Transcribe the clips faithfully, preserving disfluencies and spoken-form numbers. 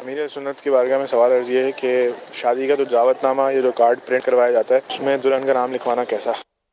अमीर सुन्नत की बारगाह में सवाल अर्ज़ ये है कि शादी का जो दावतनामा, ये जो कार्ड प्रिंट करवाया जाता है, उसमें दुल्हन का नाम लिखवाना कैसा?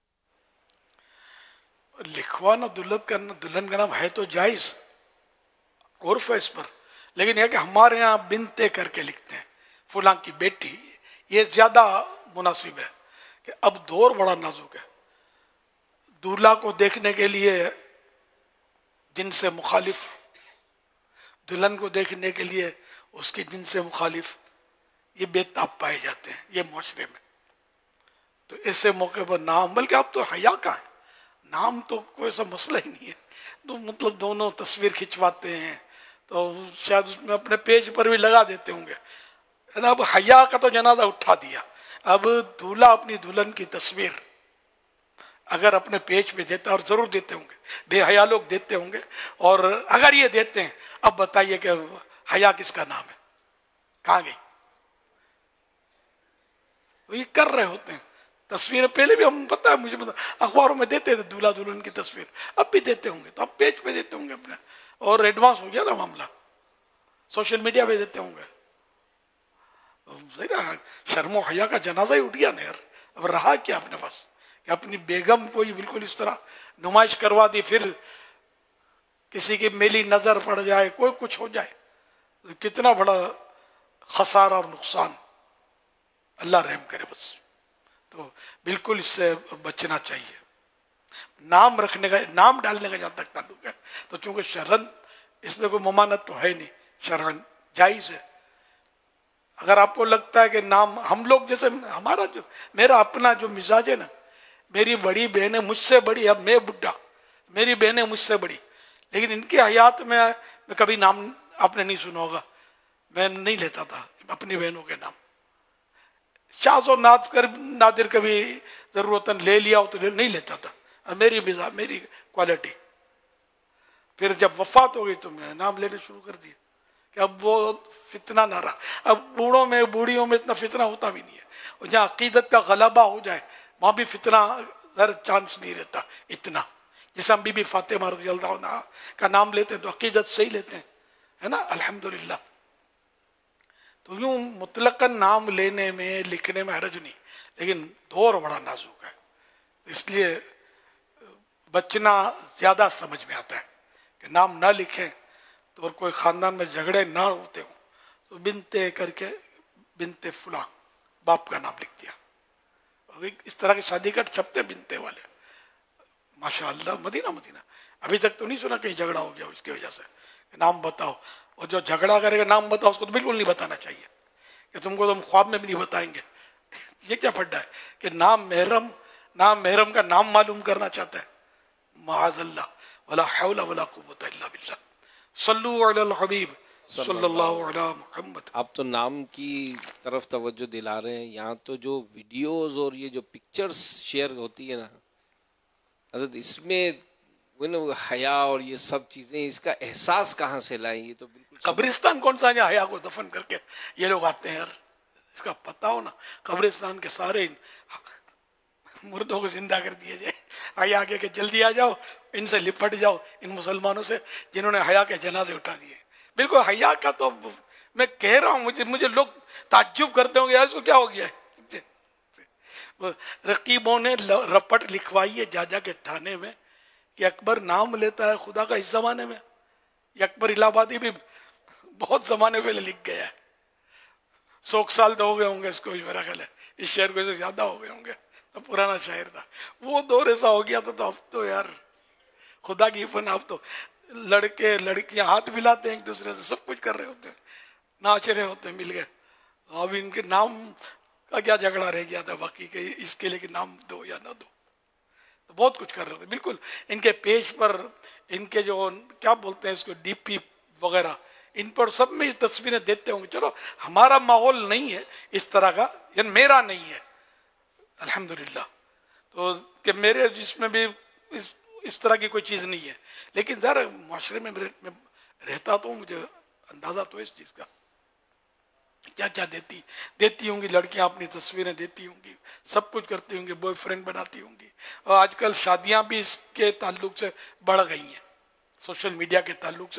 लिखवाना दुल्हन का दुल्हन का नाम है तो जायज़, उर्फ है इस पर, लेकिन यह कि हमारे यहाँ बिनते करके लिखते हैं, फुलां की बेटी, ये ज़्यादा मुनासिब है कि अब दौर बड़ा नाजुक है। दूल्हा को देखने के लिए जिनसे मुखालिफ, दुल्हन को देखने के लिए उसके जिनसे मुखालिफ, ये बेताब पाए जाते हैं ये माशरे में। तो ऐसे मौके पर नाम, बल्कि अब तो हया का है, नाम तो कोई ऐसा मसला ही नहीं है। तो मतलब दोनों तस्वीर खिंचवाते हैं तो शायद उसमें अपने पेज पर भी लगा देते होंगे, है ना। अब हया का तो जनाजा उठा दिया, अब दूल्हा अपनी दुल्हन की तस्वीर अगर अपने पेज पे देता, और जरूर देते होंगे, बेहया लोग देते होंगे, और अगर ये देते हैं, अब बताइए कि हया किसका नाम है, कहाँ गई? तो ये कर रहे होते हैं तस्वीरें। पहले भी हम, पता है मुझे, अखबारों में देते थे दूल्हा दुल्हन की तस्वीर, अब भी देते होंगे, तो अब पेज पे देते होंगे अपने, और एडवांस हो गया ना मामला, सोशल मीडिया पे देते होंगे। शर्मो हया का जनाजा ही उठ गया ना यार। अब रहा क्या अपने पास कि अपनी बेगम को ही बिल्कुल इस तरह नुमाइश करवा दी, फिर किसी की मेली नजर पड़ जाए, कोई कुछ हो जाए, तो कितना बड़ा खसारा और नुकसान, अल्लाह रहम करे बस। तो बिल्कुल इससे बचना चाहिए। नाम रखने का, नाम डालने का जहां तक ताल्लुक है, तो चूंकि शरन इसमें कोई ममानत तो है नहीं, शरन जायज है। अगर आपको लगता है कि नाम, हम लोग जैसे, हमारा जो, मेरा अपना जो मिजाज है ना, मेरी बड़ी बहनें मुझसे बड़ी, अब मैं बुढ़ा, मेरी बहनें मुझसे बड़ी, लेकिन इनके हयात में मैं कभी नाम आपने नहीं सुना होगा, मैं नहीं लेता था अपनी बहनों के नाम। शाज़ और नाद कर नादिर कभी जरूरतन ले लिया हो तो नहीं लेता था, और मेरी मिजाज, मेरी क्वालिटी। फिर जब वफात हो गई तो मैंने नाम लेने शुरू कर दिया कि अब वो फितना ना रहा। अब बूढ़ों में, बूढ़ियों में इतना फितना होता भी नहीं है, और जहाँ अकीदत का गलबा हो जाए वहाँ भी फितना हर चांस नहीं रहता इतना। जैसे हम बीबी फातिमा रज़ी अल्लाह अन्हा का नाम लेते हैं तो अकीदत से ही लेते हैं, है ना, अल्हम्दुलिल्लाह। तो यूं मुतलकन नाम लेने में, लिखने में हरज नहीं, लेकिन दौर बड़ा नाजुक है, इसलिए बचना ज्यादा समझ में आता है कि नाम ना लिखें तो, और कोई खानदान में झगड़े ना होते हो तो बिनते करके बिनते फुला बाप का नाम लिख दिया। इस तरह के शादी कार्ड छपते बिनते वाले, माशाअल्लाह। मदीना मदीना अभी तक तो नहीं सुना कहीं झगड़ा हो गया उसकी वजह से, नाम बताओ। और जो झगड़ा करेगा नाम बताओ, उसको तो बिल्कुल नहीं बताना चाहिए कि तुमको तो हम ख्वाब में भी नहीं बताएंगे। ये क्या फड्डा है कि नाम महरम, नाम महरम का नाम मालूम करना चाहता है, माअज़ल्लाह, वला हौला वला कुव्वता इल्ला बिल्लाह, सल्लु अलल हबीब सल्लल्लाहु अलैहि मुहम्मद। आप तो नाम की तरफ तवज्जो दिला रहे हैं, यहाँ तो जो वीडियोस और ये जो पिक्चर्स शेयर होती है ना हज़रत, इसमें वो ना हया और ये सब चीजें, इसका एहसास कहाँ से लाएं? ये तो बिल्कुल कब्रिस्तान कौन सा है, हया को दफन करके ये लोग आते हैं यार, इसका पता हो ना। कब्रिस्तान के सारे मुर्दों को जिंदा कर दिया जाए, हया के के जल्दी आ जाओ, इनसे लिपट जाओ, इन मुसलमानों से जिन्होंने हया के जनाजे उठा दिए। बिल्कुल हया का तो मैं कह रहा हूँ, मुझे मुझे लोग ताज्जुब करते होंगे यार इसको क्या हो गया है। रकीबों ने रपट लिखवाई है जा जा के थाने में कि अकबर नाम लेता है खुदा का इस जमाने में। ये अकबर इलाहाबादी भी बहुत जमाने पहले लिख गया है, सौ साल तो हो गए होंगे इसको, मेरा ख्याल है इस शेर को से ज्यादा हो गए होंगे, तो पुराना शायर था। वो दौर ऐसा हो गया था, तो अब तो यार खुदा की फन, अब तो लड़के लड़कियां हाथ मिलाते हैं एक दूसरे से, सब कुछ कर रहे होते हैं, नाच रहे होते हैं, मिल गए। अब इनके नाम का क्या झगड़ा रह गया था बाकी के, इसके लिए कि नाम दो या ना दो, तो बहुत कुछ कर रहे थे। बिल्कुल इनके पेज पर, इनके जो क्या बोलते हैं इसको, डीपी वगैरह, इन पर सब में तस्वीरें देते होंगे। चलो हमारा माहौल नहीं है इस तरह का, यानी मेरा नहीं है अल्हम्दुलिल्लाह, तो कि मेरे जिसमें भी इस इस तरह की कोई चीज़ नहीं है, लेकिन ज़रा माशरे में में रहता तो मुझे अंदाज़ा तो इस चीज़ का, क्या क्या देती देती होंगी लड़कियां, अपनी तस्वीरें देती होंगी, सब कुछ करती होंगी, बॉयफ्रेंड बनाती होंगी। और आजकल शादियां भी इसके ताल्लुक से बढ़ गई हैं, सोशल मीडिया के ताल्लुक से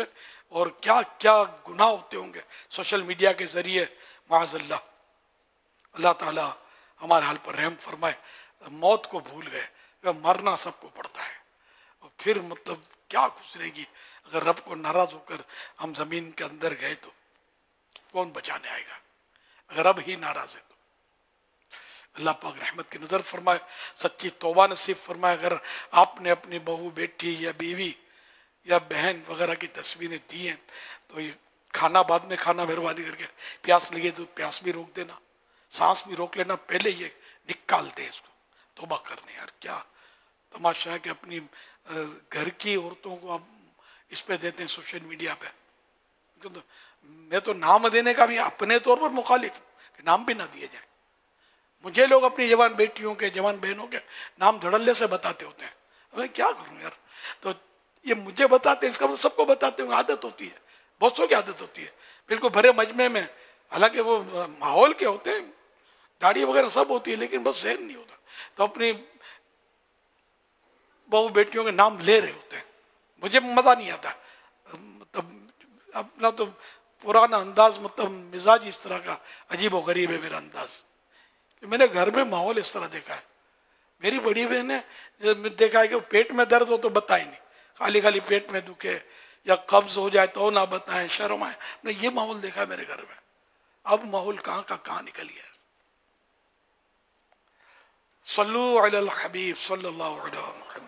और क्या क्या गुनाह होते होंगे सोशल मीडिया के जरिए। माअज़ल्लाह, अल्लाह ताला हमारे हाल पर रहम फरमाए। मौत को भूल गए, मरना सबको पड़ता है, और फिर मतलब क्या गुजरेगी अगर रब को नाराज होकर हम जमीन के अंदर गए तो कौन बचाने आएगा, अगर रब ही नाराज है तो। अल्लाह पाक रहमत की नजर फरमाए, सच्ची तौबा नसीब फरमाए। अगर आपने अपनी बहू, बेटी या बीवी या बहन वगैरह की तस्वीरें दी हैं तो ये खाना बाद में खाना, मेहरबानी करके। प्यास लगे तो प्यास भी रोक देना, सांस भी रोक लेना, पहले ये निकाल दे इसको, तौबा करने। यार क्या तमाशा है कि अपनी घर की औरतों को आप इस पे देते हैं सोशल मीडिया पे। तो मैं तो नाम देने का भी अपने तौर पर मुखालिफ हूँ कि नाम भी ना दिए जाए। मुझे लोग अपनी जवान बेटियों के, जवान बहनों के नाम धड़ल्ले से बताते होते हैं, मैं क्या करूं यार। तो ये मुझे बताते हैं, इसका मतलब सबको बताते होंगे, आदत होती है, बहुत सौ की आदत होती है, बिल्कुल भरे मजमे में। हालांकि वो माहौल के होते हैं, दाढ़ी वगैरह सब होती है, लेकिन बस सहन नहीं होता। तो अपनी बहू बेटियों के नाम ले रहे होते हैं, मुझे मजा नहीं आता। मतलब अपना तो पुराना अंदाज, मतलब मिजाज इस तरह का अजीब व गरीब है मेरा अंदाज। मैंने घर में माहौल इस तरह देखा है। मेरी बड़ी बहन ने जब देखा है कि पेट में दर्द हो तो बताए नहीं, खाली खाली पेट में दुखे या कब्ज हो जाए तो ना बताएं, शर्म आए। मैंने ये माहौल देखा है मेरे घर में। अब माहौल कहाँ का कहाँ निकल गया। सल्लु अलल हबीब सल्लल्लाहु अलैहि वसल्लम।